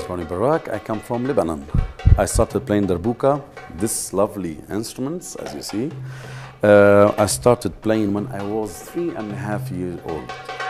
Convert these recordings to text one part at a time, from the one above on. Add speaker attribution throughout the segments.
Speaker 1: Ronnie Barak. I come from Lebanon. I started playing darbuka, this lovely instruments, as you see. I started playing when I was 3.5 years old.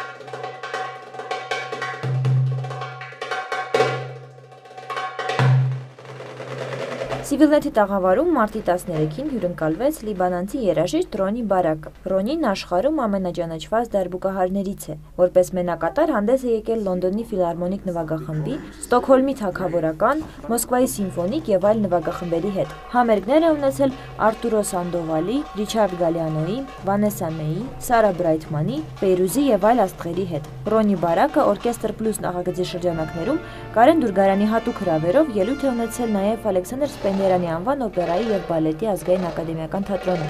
Speaker 2: Սիվիլնեթի տաղավարում մարտի 13-ին հյուրընկալվեց լիբանանցի երաժիշտ Ռոնի Բարակը։ Ռոնին աշխարհում ամենաճանաչված դարբուկահարներից է, որպես մենակատար հանդես է եկել Լոնդոնի ֆիլհարմոնիկ նվագախմբի, Ստոկհոլմի թագավորական, Մոսկվայի սիմֆոնիկ եւ այլ նվագախմբերի հետ։ Համերգներ է ունեցել Արտուրո Սանդովալի, Ռիչարդ Գալիանոյի, Վանեսա Մեյի, Սարա Բրայթմանի, Ֆեյրուզի եւ այլ աստղերի հետ։ Ռոնի Բարակը Օրկեստր Պլյուս նախագծի շրջանակներում Կարեն Դուրգարյանի հատուկ հրավերով ելույթ է ունեցել նաեւ Ալեքսանդր Սպենդիարյանի անվան օպերայի եւ բալետի ազգային ակադեմիական թատրոնում։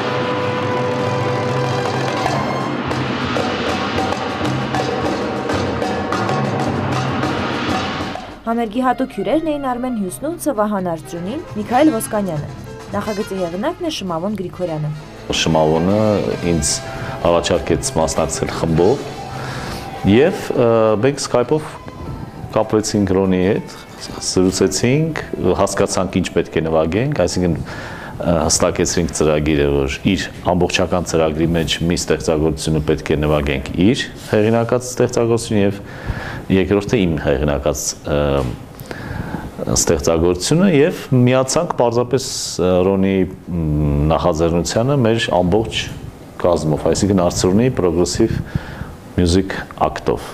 Speaker 2: Համերգի հատուկ հյուրերն էին Արմեն Հյուսնունցը, Վահան Արծրունին, Միքայել Ոսկանյանը։ Նախագծի հեղինակն է Շմավոն Գրիգորյանը։
Speaker 3: Շմավոնը ինձ առաջարկեց մասնակցել խմբով եւ մենք Skype-ով կապվեցինք Ռոնիի հետ, զրուցեցինք, հասկացանք ինչ պետք է նվագենք, այսինքն հստակեցրինք ծրագիրը, որ իր ամբողջական ծրագրի մեջ մի ստեղծագործությունը պետք է նվագենք իր հեղինակած ստեղծագործությունը եւ երկրորդը իմ հեղինակած ստեղծագործությունը եւ միացանք պարզապես Ռոնի նախաձեռնությանը մեր ամբողջ կազմով, այսինքն Արծրունի պրոգրեսիվ մյուզիկ ակտով։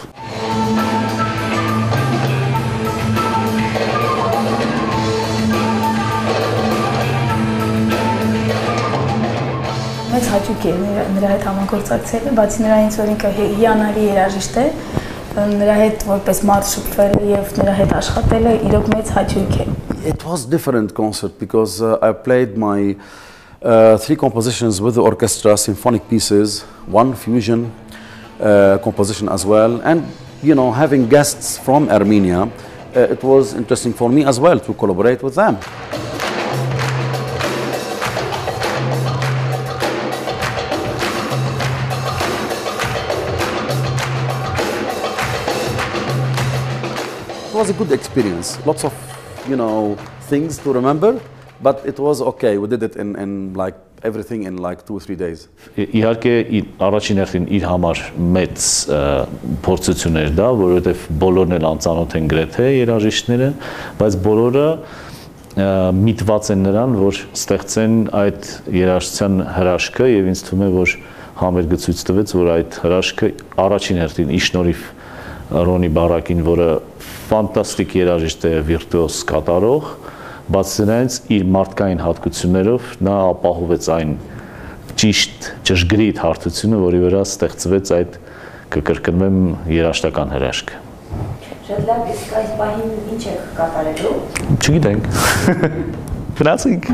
Speaker 4: Մեծ հաճույք է նրա հետ համագործակցելը, բացի նրանից, որ ինքը հիանալի երաժիշտ է, նրա հետ որպես մարդ շփվելը եւ նրա հետ աշխատելը իրոք մեծ հաճույք է։
Speaker 1: It was different concert because I played my 3 compositions with the orchestra, symphonic pieces, 1 fusion composition as well, and you know, having guests from Armenia, it was interesting for me as well to collaborate with them. It was a good experience. Lots of, you know, things to remember, but it was okay. We did it in like everything in like 2 or 3 days.
Speaker 3: Իհարկե առաջին հերթին իր համար մեծ փորձություն էր դա, որովհետև բոլորն էլ անծանոթ են գրեթե երաժիշտները, բայց բոլորը միտված են նրան, որ ստեղծեն այդ երաժշտության հրաշքը եւ ինձ թվում է, որ համերգը ցույց տվեց, որ այդ հրաշքը առաջին հերթին ի շնորհիվ Ռոնի Բարակին, որը ֆանտաստիկ երաժիշտ է, վիրտուոզ կատարող, բացի նրանից իր մարդկային հատկություններով նա ապահովեց այն ճիշտ ճշգրիտ հարթությունը, որի վրա ստեղծվեց այդ կկրկնվեմ երաժշտական հրաշքը։
Speaker 2: Շատ լավ, իսկ այս պահին ինչ եք կատարելու։
Speaker 3: Չգիտենք։ Գնացինք։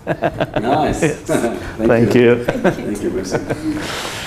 Speaker 1: Nice.
Speaker 3: Thank you.
Speaker 1: Thank you, merci.